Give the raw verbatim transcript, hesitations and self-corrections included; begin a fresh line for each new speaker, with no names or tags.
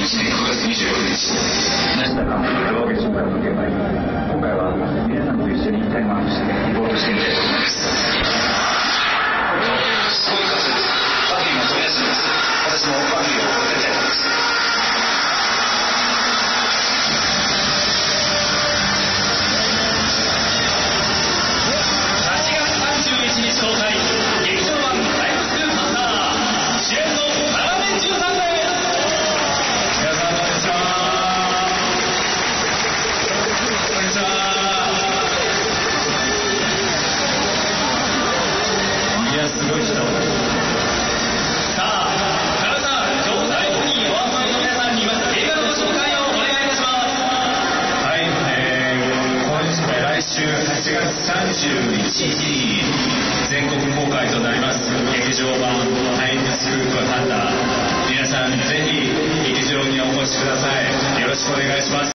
いちねんくがつにじゅうろくにち、成田監督と別の会の現場に今回は皆さんと一緒にタイムアウトしてリポートしてみたいと思います。すごい数です。パフィーも飛び出しています。私もパフィーを追いかけたいと思います。
はちがつさんじゅういちにち公開、劇場版タイムスクープハンター、主演のタラメンジュさんです。皆さんこんにちは。こんにちは。いや、すごい人。さあ、タラさん、今日最後にお集まりの皆さんにまず映画のご紹介をお願いいたします。
はい、えー、今週来週はちがつさんじゅういちにちに全国公開となります劇場版タイムスクープハンター、皆さんぜひ劇場にお越しください。よろしくお願いします。